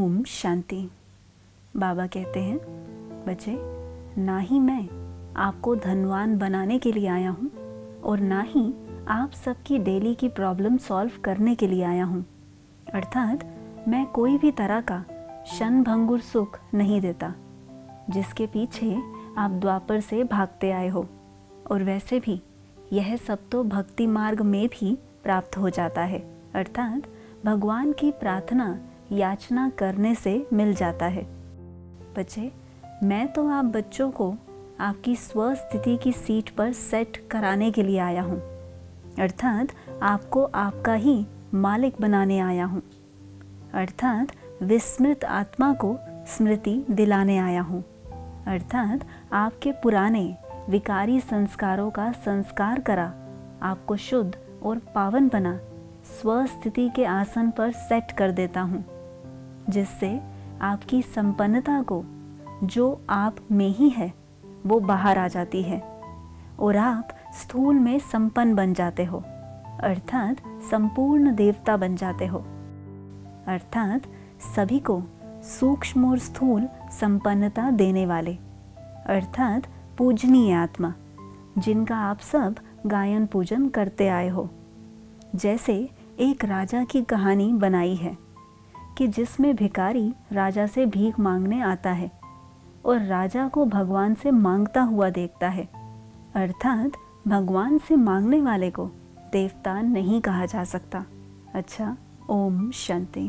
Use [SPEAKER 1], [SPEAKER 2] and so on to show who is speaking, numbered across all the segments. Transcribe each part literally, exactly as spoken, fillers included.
[SPEAKER 1] ओम शांति। बाबा कहते हैं, बच्चे, ना ही मैं आपको धनवान बनाने के लिए आया हूँ और ना ही आप सबकी डेली की प्रॉब्लम सॉल्व करने के लिए आया हूँ। अर्थात मैं कोई भी तरह का क्षणभंगुर सुख नहीं देता जिसके पीछे आप द्वापर से भागते आए हो। और वैसे भी यह सब तो भक्ति मार्ग में भी प्राप्त हो जाता है, अर्थात भगवान की प्रार्थना याचना करने से मिल जाता है। बच्चे, मैं तो आप बच्चों को आपकी स्वस्थिति की सीट पर सेट कराने के लिए आया हूँ, अर्थात आपको आपका ही मालिक बनाने आया हूँ, अर्थात विस्मृत आत्मा को स्मृति दिलाने आया हूँ, अर्थात आपके पुराने विकारी संस्कारों का संस्कार करा आपको शुद्ध और पावन बना स्वस्थिति के आसन पर सेट कर देता हूँ, जिससे आपकी संपन्नता को जो आप में ही है वो बाहर आ जाती है और आप स्थूल में संपन्न बन जाते हो, अर्थात संपूर्ण देवता बन जाते हो, अर्थात सभी को सूक्ष्म और स्थूल संपन्नता देने वाले, अर्थात पूजनीय आत्मा, जिनका आप सब गायन पूजन करते आए हो। जैसे एक राजा की कहानी बनाई है कि जिसमें भिखारी राजा से भीख मांगने आता है और राजा को भगवान से मांगता हुआ देखता है, अर्थात भगवान से मांगने वाले को देवता नहीं कहा जा सकता। अच्छा, Om Shanti.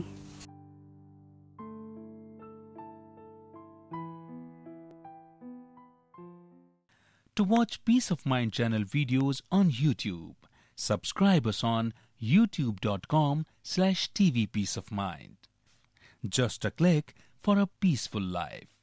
[SPEAKER 2] To watch Peace of Mind channel videos on YouTube, subscribe us on youtube dot com slash T V Peace of Mind. Just a click for a peaceful life.